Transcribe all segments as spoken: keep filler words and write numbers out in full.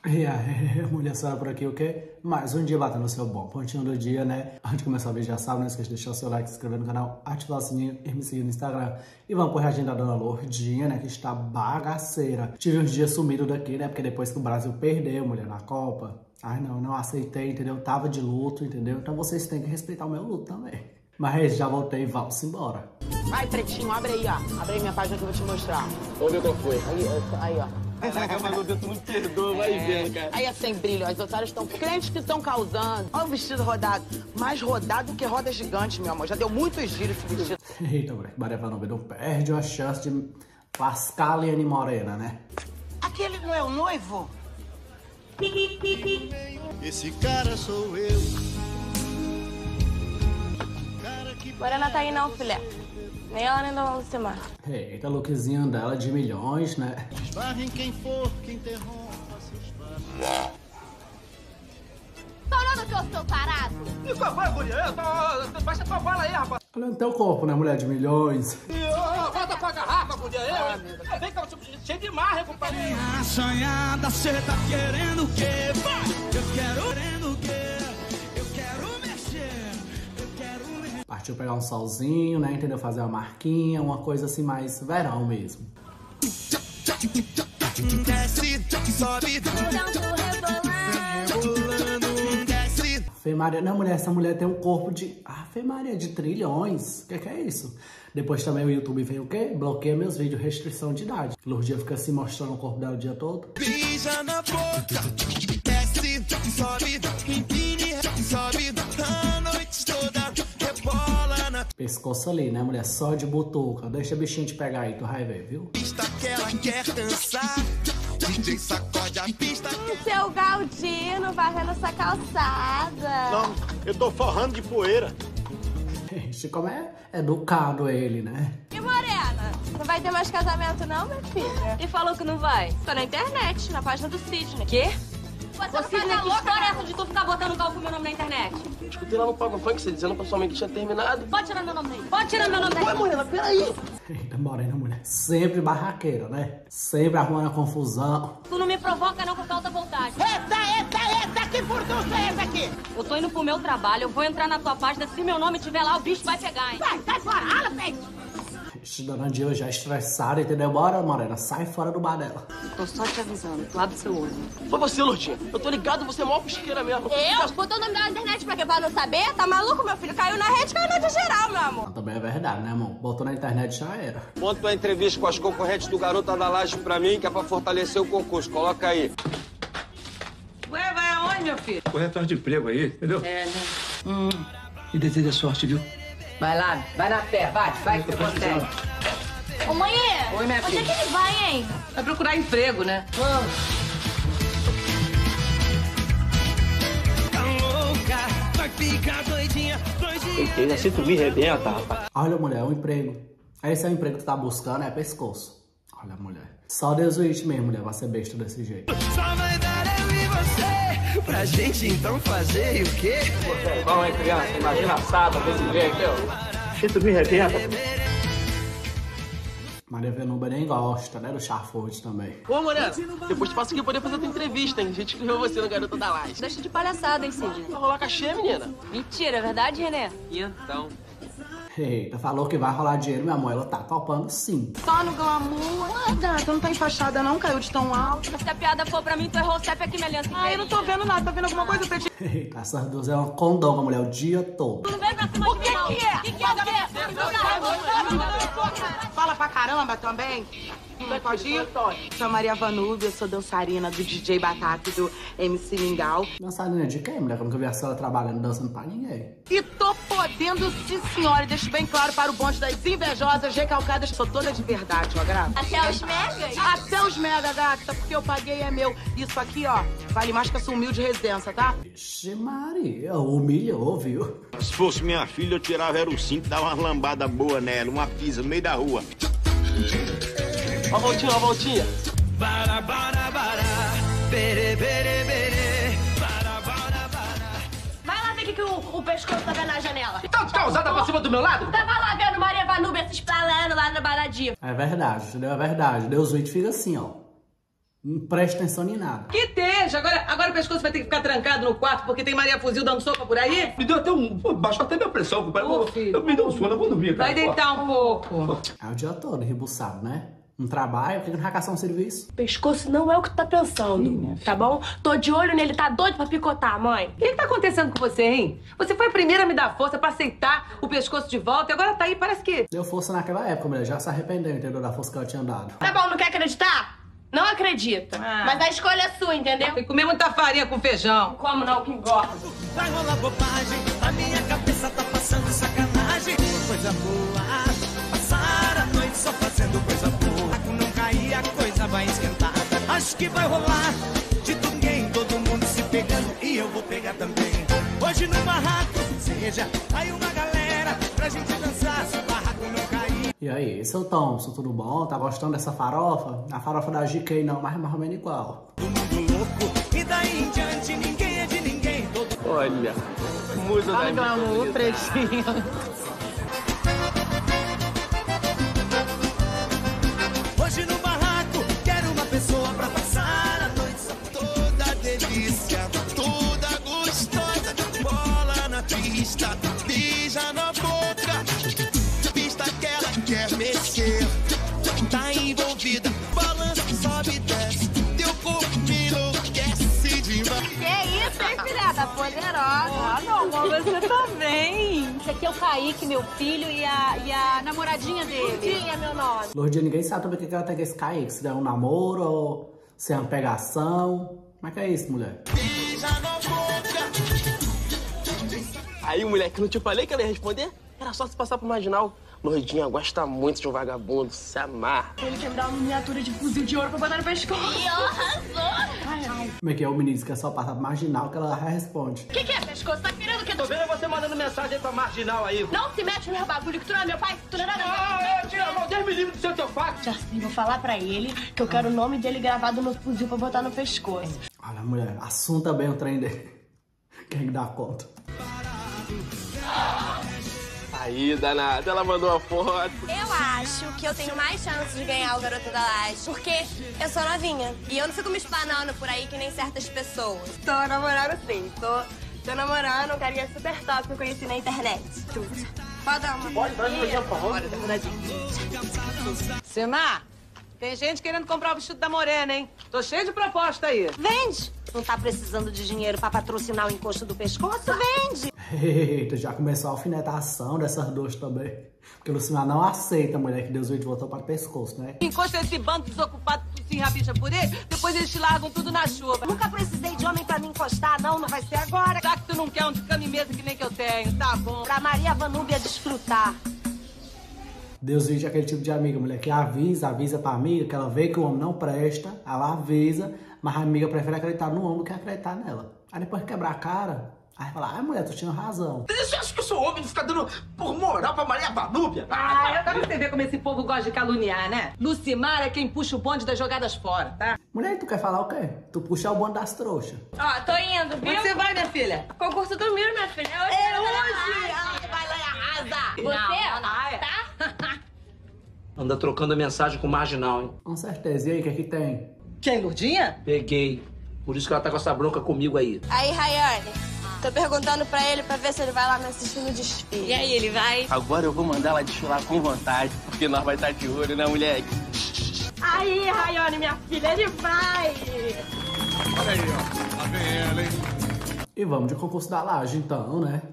E aí, mulher, senhora por aqui, o quê? Mais um dia batendo o seu bom pontinho do dia, né? Antes de começar o vídeo, já sabe, não esqueça de deixar o seu like, se inscrever no canal, ativar o sininho e me seguir no Instagram. E vamos por agenda da Dona Lourdinha, né? Que está bagaceira. Tive uns dias sumido daqui, né? Porque depois que o Brasil perdeu, mulher, na Copa, ai não, não aceitei, entendeu? Tava de luto, entendeu? Então vocês têm que respeitar o meu luto também. Mas já voltei, vamos embora. Vai, pretinho, abre aí, ó. Abre aí minha página que eu vou te mostrar. Vamos ver qual foi. Aí, aí, ó. Caraca, mas o tu não perdoa, vai vendo, cara. Aí é sem brilho, as otárias estão crentes que estão causando. Olha o vestido rodado. Mais rodado que roda gigante, meu amor. Já deu muitos giros esse vestido. Eita, moleque, Maria Vanova não perde a chance de lascar a Liane Morena, né? Aquele não é o noivo? Esse cara sou eu. Morena tá aí não, filé. Nem ela nem Dona Lucimar. Eita, lookzinho dela de milhões, né? Esbarre em quem for que interrompa seus passos. Falando que eu sou parado? E qual foi, guria? Baixa tua bala aí, rapaz. Olha no teu corpo, né, mulher de milhões? Volta pra garrafa, guria. Eu, vem cá, cheio de marra, compadre. A sonhada, cê tá querendo o quê? Eu quero querendo o quê? Eu quero mexer. Eu quero mexer. Partiu pegar um solzinho, né, entendeu? Fazer uma marquinha, uma coisa assim mais verão mesmo. Desce, sobe, rebolando, desce. Fê Maria, não, mulher, essa mulher tem um corpo de... Ah, Fê Maria, de trilhões. O que, que é isso? Depois também o YouTube veio o quê? Bloqueia meus vídeos, restrição de idade. Lourdinha fica assim mostrando o corpo dela o dia todo. Beija na boca, desce, sobe, empine, sobe, a noite toda, rebola na Pescoço ali, né, mulher? Só de butuca. Deixa a bichinha te pegar aí, tu vai ver, viu? pista que ela quer dançar. D J sacode a pista. Seu Galdino varrendo essa calçada. Não, eu tô forrando de poeira. Ixi, como é educado ele, né? E Morena? Não vai ter mais casamento não, minha filha? E falou que não vai? Tá na internet, na página do Sidney. Quê? Você não faz a louca essa de tu ficar botando cal com meu nome na internet? Escutei lá no Pago Funk você dizendo pra sua mãe que tinha terminado. Pode tirar meu nome daí. Pode tirar meu nome daí. Ué, Morena, peraí. Eita, Morena, mulher. Sempre barraqueira, né? Sempre arrumando a confusão. Tu não me provoca não com falta vontade. Eita, eita, eita, que furdunço é esse aqui? Eu tô indo pro meu trabalho, eu vou entrar na tua página. Se meu nome estiver lá, o bicho vai pegar, hein? Vai, sai fora, rala, feio. Ixi, dona Dila já estressada, entendeu? Bora, Morena, sai fora do bar dela. Tô só te avisando, tu abre seu olho. Foi você, Lourdinha. Eu tô ligado, você é maior pisqueira mesmo. Eu? Botou o nome dela na internet pra quê? Pra não saber? Tá maluco, meu filho? Caiu na rede, caiu na de geral, meu amor. Não, também é verdade, né, irmão? Botou na internet já era. Monta uma entrevista com as concorrentes do Garota da Laje pra mim, que é pra fortalecer o concurso. Coloca aí. Ué, vai aonde, meu filho? Correr atrás de emprego aí, entendeu? É, né? E deseja sorte, viu? Vai lá, vai na fé, vai, vai que você consegue. Ô, mãe, Oi, minha onde filha. é que ele vai, hein? Vai procurar emprego, né? Vamos. Tá louca, vai ficar doidinha, doidinha. Se tu me rebenta, rapaz. Olha, mulher, um emprego. Esse é o emprego que tu tá buscando, é pescoço. Olha, mulher. Só Deus o it mesmo, mulher, vai ser besta desse jeito. Só vai dar eu e você, pra gente então fazer e o quê? Igual aí, criança, imagina assado, desse jeito, ó. Se tu me rebenta. Maria Venuba nem gosta, né? Do Charfote também. Ô, Morena, depois te passo aqui pra poder fazer a tua entrevista, hein? A gente escreveu você no Garota da Laje. Deixa de palhaçada, hein, Cid? Vai rolar cachê, menina? Mentira, é verdade, Renê? Então. Eita, falou que vai rolar dinheiro, meu amor. Ela tá topando sim. Só no glamour. Nada, tu não tá enfaixada não, caiu de tão alto. Se a piada for pra mim, tu errou o C E P aqui, minha aliança. Ah, eu não tô vendo nada, tá vendo alguma coisa, Pretinho? Eita, essas duas é uma condonga, mulher, o dia todo. Não vem pra cima O que de mim, não. que é? O que que é o quê? Fala pra caramba também. Não pode ir? Sou a Maria Vanúbia, sou dançarina do D J Batata e do M C Mingau. Dançarina de quem, mulher? Que eu nunca vi a senhora trabalhando, dançando pra ninguém. E tô podendo, sim, senhora. E deixo bem claro para o bonde das invejosas, recalcadas. Sou toda de verdade, ó, grava. Até os megas? Até os mega, gata, porque eu paguei é meu. Isso aqui, ó, vale mais que essa humilde residência, tá? Vixe Maria, humilhou, viu? Se fosse minha filha, eu tirava era o cinto e dava uma lambada boa nela, uma pisa no meio da rua. Ó a voltinha, ó a voltinha. Bara, bara, bara, bere, bere, bere, bara, bara, bara. Vai lá ver o que, que o, o pescoço tá vendo na janela. Então tu tá usada pra cima do meu lado? Tava lá vendo Maria Vanúbia se espalhando lá na baradinha. É verdade, entendeu? É verdade. Deus o it fica assim, ó. Não presta atenção em nada. Que esteja! Agora, agora o pescoço vai ter que ficar trancado no quarto porque tem Maria Fuzil dando sopa por aí? Me deu até um... Pô, baixou até minha pressão, compadre. Ô, Eu, filho. eu me deu um sono, eu vou dormir, cara. Vai deitar um pouco. É o dia todo, rebuçado, né? Não trabalha, por que não vai caçar um serviço? Pescoço não é o que tu tá pensando, tá bom? Tô de olho nele, tá doido pra picotar, mãe. O que, que tá acontecendo com você, hein? Você foi a primeira a me dar força pra aceitar o pescoço de volta e agora tá aí, parece que... Deu força naquela época, mulher. Já se arrependeu, entendeu? Da força que ela tinha dado. Tá bom, não quer acreditar? Não acredita. Ah. Mas a escolha é sua, entendeu? Tem que comer muita farinha com feijão. Como não, que engorda. Vai rolar bobagem, a minha cabeça tá passando sacanagem. Coisa boa, passar a noite só fazendo coisa boa. Não cair, a coisa vai esquentar. Acho que vai rolar de ninguém, todo mundo se pegando e eu vou pegar também. Hoje no barraco, seja aí uma galera pra gente dançar, se o barraco não cair. E aí, seu Thompson, tudo bom? Tá gostando dessa farofa? A farofa da G K não, mas mais ou menos igual. Todo mundo louco, e daí em diante ninguém é de ninguém. Todo... Olha, musa da Olha, glamour, pretinho. Hoje no barraco, quero uma pessoa pra passar a noite toda delícia, toda gostosa. Bola na pista, beija na boca, pista que ela quer mexer. Tá envolvida, balança, sobe e desce, teu corpo me enlouquece demais. Que isso, hein, filha? Tá poderosa. Ah, não, você também. Esse aqui é o Kaique, meu filho, e a, e a namoradinha dele. Tinha meu nome. Lourdinha, ninguém sabe também o que ela tem com esse Kaique. Se é um namoro ou se é uma pegação. Como é que é isso, mulher? Beija na boca. Aí, moleque, não te falei que ela ia responder? Era só se passar pro marginal. Lourdinha gosta muito de um vagabundo, se amarra. Ele quer me dar uma miniatura de fuzil de ouro pra botar no pescoço. Ih, arrasou. Como é que é o menino que é só passar pro marginal que ela responde? O que, que é, pescoço? Tá querendo o que? Tô vendo você mandando mensagem aí pra marginal aí. Não se mete no meu bagulho, que tu não é meu pai, tu não é nada. Ah, tira a mão, Deus me livre do seu teu fato. Já sei, vou falar pra ele que eu quero o nome dele gravado no fuzil pra botar no pescoço. Olha, mulher, assunta bem o trem dele. Quem dá conta? Aí, danada, ela mandou uma foto. Eu acho que eu tenho mais chance de ganhar o Garoto da Laje, porque eu sou novinha. E eu não fico me espanando por aí que nem certas pessoas. Tô namorando sim, tô, tô namorando um carinha super top que eu conheci na internet. Pode dar uma... Pode dar uma olhada, por favor. Bora, tá Simar, tem gente querendo comprar o vestido da Morena, hein? Tô cheio de proposta aí. Vende! Não tá precisando de dinheiro pra patrocinar o encosto do pescoço? Vende! Eita, já começou a alfinetação dessas duas também. Porque o Lucimar não aceita a mulher que Deus veio de voltar para o pescoço, né? Encosta esse bando desocupado que tu se enrabicha por ele, depois eles te largam tudo na chuva. Nunca precisei de homem pra me encostar, não, não vai ser agora. Já que tu não quer um de cama e mesa que nem que eu tenho, tá bom. Pra Maria Vanúbia desfrutar. Deus veio de aquele tipo de amiga, mulher, que avisa, avisa pra amiga, que ela vê que o homem não presta, ela avisa, mas a amiga prefere acreditar no homem do que acreditar nela. Aí depois quebrar a cara, aí fala, ai mulher, tu tinha razão. Você acha que eu sou homem de ficar dando por moral pra Maria Vanúbia? Ah, eu quero você ver como esse povo gosta de caluniar, né? Lucimar é quem puxa o bonde das jogadas fora, tá? Mulher, tu quer falar o quê? Tu puxa o bonde das trouxas. Ó, tô indo, viu? Onde você vai, minha filha? Concurso do Miro, minha filha. É hoje. É hoje! Ah, vai lá e arrasa! Você, Não, não, ó, é. tá? Anda trocando mensagem com o marginal, hein? Com certeza. E aí, o que é que tem? Quem, Lourdinha? Peguei. Por isso que ela tá com essa bronca comigo aí. Aí, Rayane, tô perguntando pra ele pra ver se ele vai lá me assistir no desfile. E aí, ele vai? Agora eu vou mandar ela desfilar com vontade, porque nós vai estar de olho, né, moleque? Aí, Rayane, minha filha, ele vai! Olha aí, ó. Tá bem ela, hein? E vamos de concurso da laje, então, né?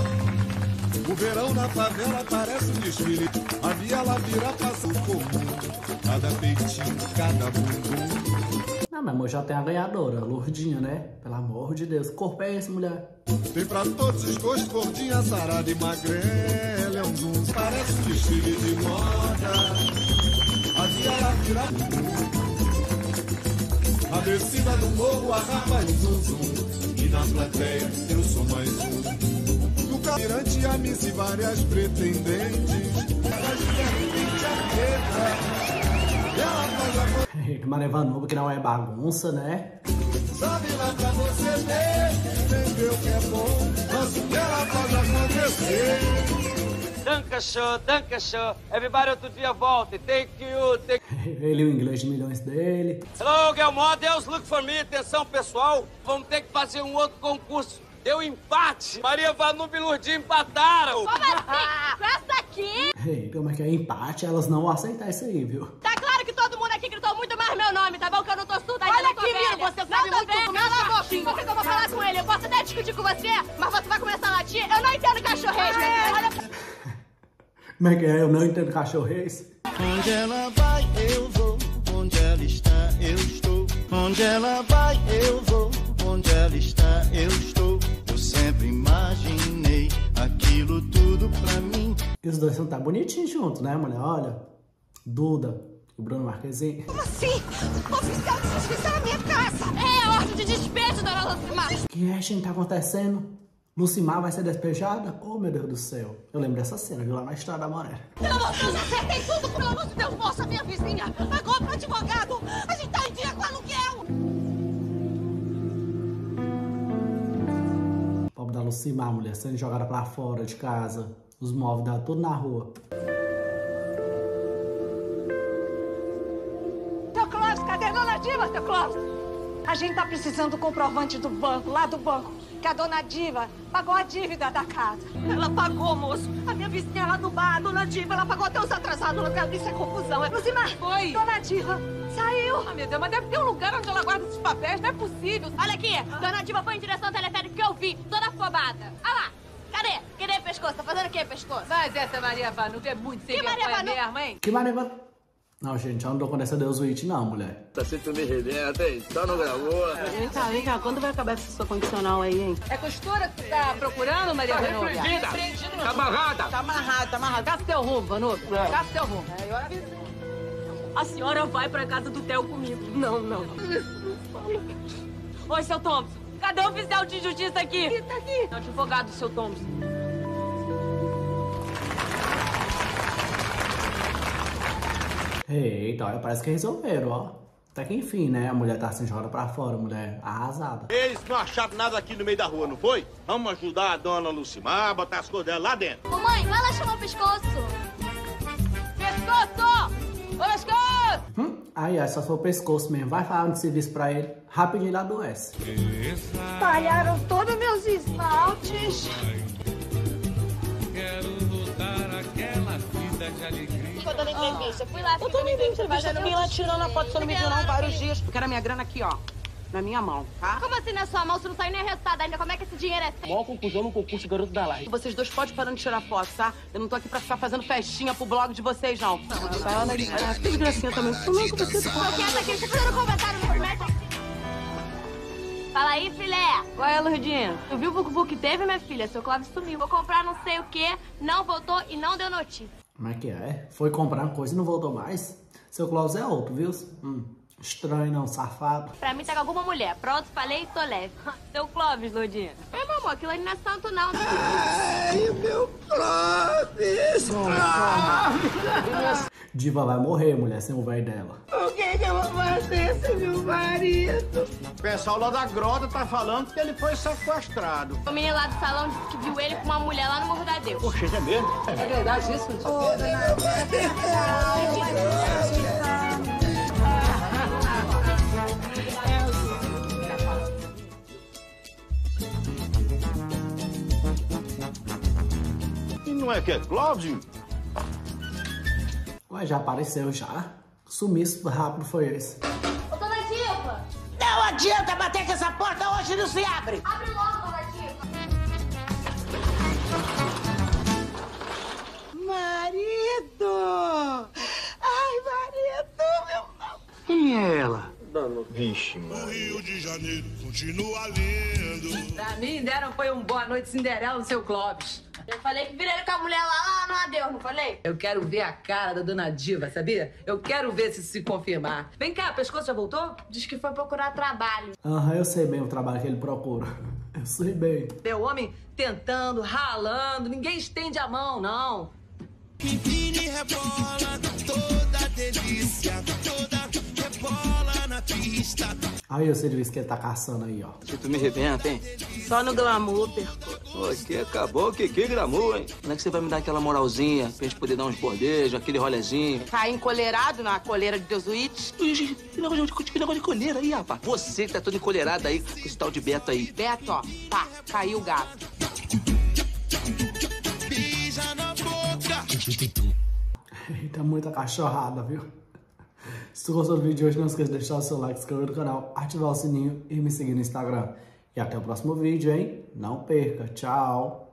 O verão na favela parece um desfile. A viela vira passo comum. Cada peitinho, cada bumbum. Não, meu amor, já tem a ganhadora, a Lourdinha, né? Pelo amor de Deus. Que corpo é esse, mulher? Tem pra todos os gostos, gordinha, sarada e magrela. É um zoom, parece um desfile de moda. A viela vira bumbum. A descida do morro, a rapa e zum zum. E na plateia eu sou mais um. No cadeirante a miss e várias pretendentes. Elas querem jaqueta. Ela faz a Maria Vanúbia, que não é bagunça, né? sabe lá pra você ver. Entendeu que é bom. Nossa, que ela faz acontecer. Danca show, danca show. Everybody outro dia volta. Thank you, thank you. Ele e o inglês de milhões dele. Hello, Girl Models, look for me. Atenção, pessoal. Vamos ter que fazer um outro concurso. Deu empate. Maria Vanup e Lourdinha empataram. Como assim? Com essa aqui? Ei, como é que é empate? Elas não vão aceitar isso aí, viu? Tá claro que todo mundo aqui gritou muito mais meu nome, tá bom? Que eu não tô surda ainda. Olha não tô aqui, velha. Miro, você sabe não muito velha. do Cala a meu boca. cachorro. Por que que eu vou falar com ele? Eu posso até discutir com você, mas você vai começar a latir? Eu não entendo cachorrês, minha filha. Olha... Como é que é? Eu não entendo cachorrês. Onde ela vai, eu vou. Onde ela está, eu estou. Onde ela vai, eu vou. Onde ela está, eu estou. Eu sempre imaginei aquilo tudo pra mim. E os dois são tá bonitinhos juntos, né, mulher? Olha, Duda e o Bruno Marquezine. Como assim? Oficial de justiça na minha casa. É ordem de despejo, dona Lucimar. O que é, gente, tá acontecendo? Lucimar vai ser despejada? Oh, meu Deus do céu. Eu lembro dessa cena, viu lá na Estrada da Maré. Pelo amor de Deus, acertei tudo. Pelo amor de Deus, moça, minha vizinha. Pagou pro advogado. A gente tá em dia com aluguel. Pobre da Lucimar, mulher, sendo jogada pra fora de casa. Os móveis dela tudo na rua. Seu Clóvis, cadê a dona Diva, seu Clóvis? A gente tá precisando do comprovante do banco, lá do banco, que a dona Diva pagou a dívida da casa. Ela pagou, moço. A minha vizinha lá do bar, a dona Diva, ela pagou até os atrasados no lugar. Isso é confusão. É Lucimar. Foi. Dona Diva saiu. Ah, meu Deus, mas deve ter um lugar onde ela guarda esses papéis. Não é possível. Olha aqui, dona Diva foi em direção ao teleférico que eu vi, toda afobada. Olha lá. Cadê? Cadê pescoço? Tá fazendo o quê, pescoço? Mas essa Maria Vanup é muito sem Que Maria vergonha Vanup? mesmo, hein? Que maneira. Não, gente, eu não dou conta dessa Deus Witch, não, mulher. Tá sempre me rebenta, hein? Só não gravou. Vem cá, vem cá. Quando vai acabar essa sua condicional aí, hein? É costura que tu tá procurando, Maria Tá Vanup? repreendida. Repreendido não. Tá amarrada. Tá amarrado, tá amarrado. Caça teu rumo, Vanup. Caça teu rumo. A senhora vai pra casa do Theo comigo. Não, não. Oi, seu Thompson. Cadê o oficial de justiça aqui? Ele tá aqui. O advogado, seu Thompson. Eita, olha, parece que resolveram, ó. Até que enfim, né? A mulher tá assim, jogada pra fora, mulher arrasada. Eles não acharam nada aqui no meio da rua, não foi? Vamos ajudar a dona Lucimar, botar as coisas dela lá dentro. Mamãe, vai lá chamar o pescoço. Pescoço! Ô, pescoço! Hum? Aí, é só se for o pescoço mesmo. Vai falar um serviço pra ele. Rapidinho ele adoece. Talharam todos meus esmaltes. Quero lutar aquela vida de alegria. Eu tô na entrevista. Fui lá, Eu tô me vendo, mas eu não me lá tirando a foto, você não me viu não vários dias. Eu quero a minha grana aqui, ó. Na minha mão, tá? Como assim na sua mão? Você não saiu nem resultado ainda. Como é que esse dinheiro é seu? Maior conclusão no concurso Garoto da Live. Vocês dois podem parar de tirar foto, tá? Eu não tô aqui pra ficar fazendo festinha pro blog de vocês, não. Sai lá na ah, tem gracinha também. Tô não com você. Tô quieta aqui, você tá fazendo comentário no primeiro. Fala aí, filé. Qual é, Lourdinha? Tu viu o vucu que teve, minha filha? Seu Clóvis sumiu. Vou comprar não sei o quê, não voltou e não deu notícia. Como é que é? Foi comprar uma coisa e não voltou mais? Seu Clóvis é outro, viu? Hum, estranho, não, safado. Pra mim tá com alguma mulher. Pronto, falei e tô leve. Seu Clóvis, Lourdinha. É, meu amor, aquilo ali não é santo, não. Ai, meu Clóvis! Diva vai morrer, mulher, sem o velho dela. O que que eu vou fazer sem meu marido? O pessoal lá da grota tá falando que ele foi sequestrado. O menino lá do salão disse que viu ele com uma mulher lá no Morro da Deus. Poxa, é mesmo? É verdade isso? E não é que é Clóvis? Ué, já apareceu já? Sumiço rápido foi esse. Ô, dona Diva! Não adianta bater com essa porta, hoje não se abre. Abre logo, dona Diva. Marido! Ai, marido, meu... Quem é ela? Vixe, mano. O Rio de Janeiro continua lindo. Pra mim deram foi um boa noite Cinderela no seu Clóvis. Eu falei que virei com a mulher lá, lá no adeus, não falei? Eu quero ver a cara da dona Diva, sabia? Eu quero ver se se confirmar. Vem cá, pescoço já voltou? Diz que foi procurar trabalho. Aham, eu sei bem o trabalho que ele procura. Eu sei bem. Meu homem tentando, ralando, ninguém estende a mão, não. Biquíni rebola, toda delícia, toda rebola na pista. Aí eu sei de vez que ele tá caçando aí, ó. Se tu me arrebenta, hein? Só no glamour, perco. Pô, aqui acabou, que que glamour, hein? Quando é que você vai me dar aquela moralzinha pra gente poder dar uns bordejos, aquele rolezinho? Tá encolherado na coleira de Desuíte? Que negócio de, que negócio de colheira aí, rapaz? Você que tá todo encolherado aí com esse tal de Beto aí. Beto, ó, pá, caiu o gato. Beija na boca. Eita, muita cachorrada, viu? Se tu gostou do vídeo de hoje, não esqueça de deixar o seu like, se inscrever no canal, ativar o sininho e me seguir no Instagram. E até o próximo vídeo, hein? Não perca. Tchau!